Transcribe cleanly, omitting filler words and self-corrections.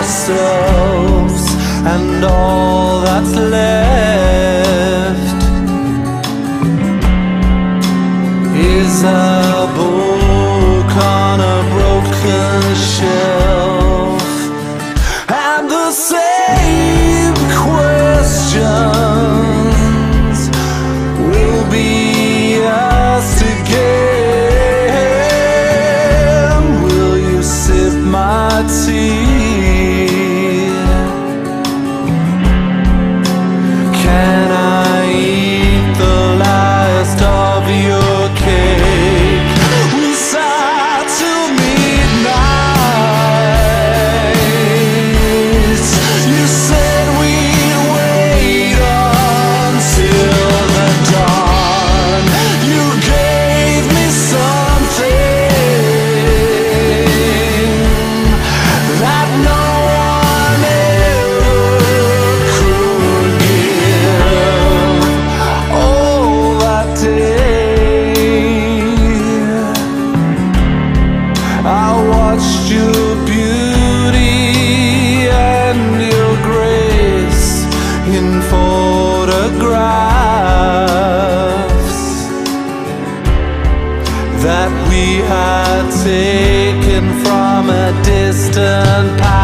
ourselves, and all that's left is a book on a broken shelf, and the same questions will be asked again. Will you sip my tea? Can I eat the last of your cake? We sat till midnight. You said we'd wait until the dawn. You gave me something that no one ever could give. Oh, that day I watched your beauty and your grace in photographs that we had taken from a distant past.